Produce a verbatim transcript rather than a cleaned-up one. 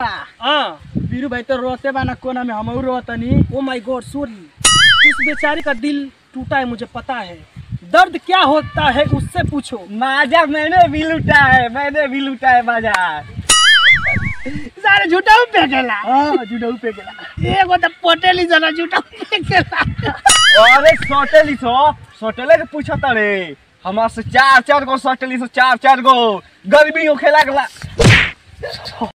हाँ बीरू भाई तो रोते बाना कोना में हम रोतनी। ओ माय गॉड सॉरी, उस बेचारे का दिल टूटा है, मुझे पता है। दर्द क्या होता है उससे पूछो। माजा मैंने भी लूटा है, मैंने भी लूटा है माजा। सारे झूठा पे गेला। हां जुडाऊ पे गेला। एगो त पटेली जना झूठा पे गेला। अरे सोटेली सो सोटेले के पूछत रे हमरा से चार चार गो सोटेली सो चार चार गो गर्मी हो खेला गेला।